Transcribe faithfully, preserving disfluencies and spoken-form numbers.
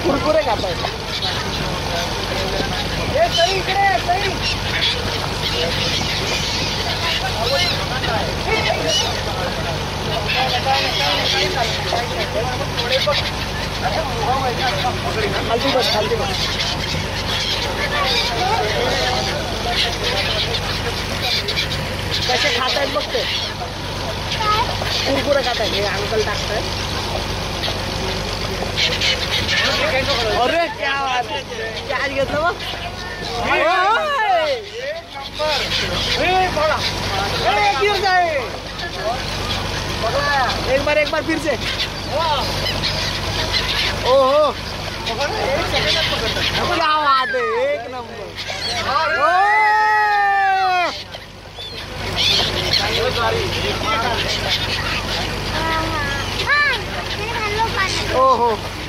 कुरकुरे खाता है। ये सही इकडे सही। हल्दी बस हल्दी बस। कैसे खाता है बघते कुरकुरे खाता है हे अंकल टाकतात। अरे क्या बात है क्या घेतलं बघ। एक बार एक बार फिर से। ओहो क्या बात है एक नंबर। ओहो